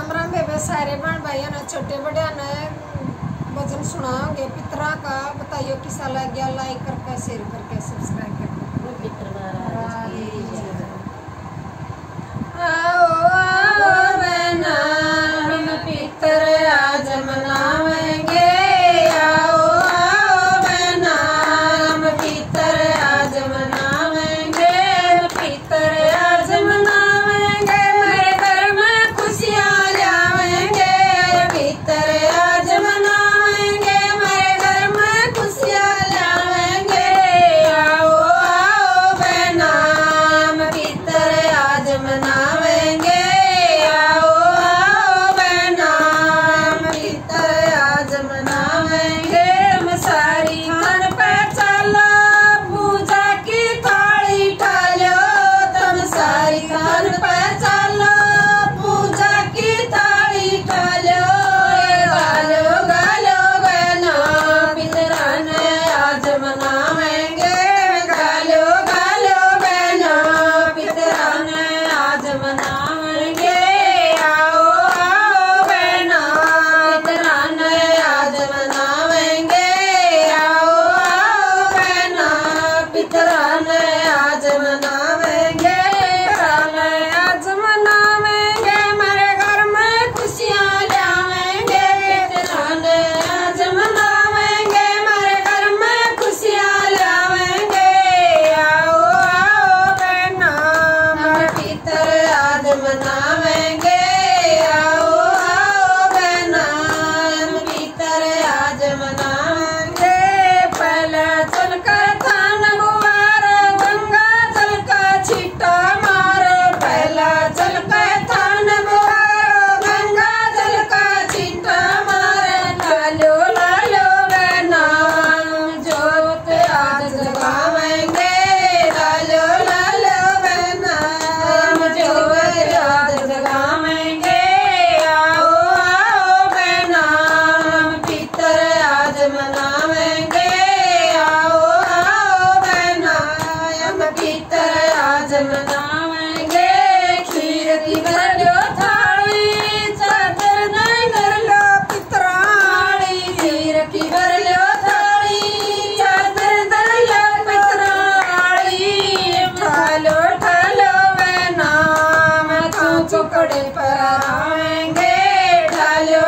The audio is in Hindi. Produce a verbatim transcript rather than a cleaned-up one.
राम राम बेबे सारे बहन भाइयों ने छोटे बड़े ने भजन सुनाओगे पितरा का। बताइयो किसा लग गया, लाइक करके शेयर करके सब्सक्राइब करके। आओ आओ बहना हम पितर आज मनावेंगे, आओ आओ बहना हम पितर आज मनावेंगे, पितर आज मनावेंगे, मेरे घर में खुशियाँ लावेंगे, पितर आज मनावेंगे, मेरे घर में खुशियाँ लावेंगे, आओ आओ बहना हम पितर आज मनावेंगे, आओ आओ बहना हम पितर आज मनावेंगे। हम सारी मन पे चलो पूजा की थाली ठालो, तुम सारी मन पे चलो पूजा की थाली ठालो, गालो गालो बहना पितरा ने आज मनावेंगे, गालो गालो बहना पितरा ने आज मनावेंगे, आओ आओ बहना पितरा ने आज मनावेंगे, आओ आओ बहना पितरा ने आज मनावेंगे, पितरा ने आज मनावेंगे, मेरे घर में खुशियाँ लावेंगे, पितरा ने आज मनावेंगे, मेरे घर में खुशियाँ लावेंगे, आओ आओ बहना हम पितर आज मनावेंगे, आओ आओ बहना हम पितर आज मनावेंगे। पहले चल कर थान बुआर गंगा जल का छिट्टा मारो, पहला चल कर थान बुआर गंगा जल का छिट्टा मारे, लालो लालो बहना जोत आज जगावेंगे, लालो लालो बहना जोत आज जगावेंगे, आओ आओ बहना हम पितर आज मनावेंगे, आओ आओ बहना हम पितर आज मनावेंगे। खीर की भर लो थाली चादर नहीं कर लो पितराली, खीर की भर लो थाली चादर धर लो पितराली, ठालो ठालो बहना मैं तू चुकड़े पर आवेंगे, ठालो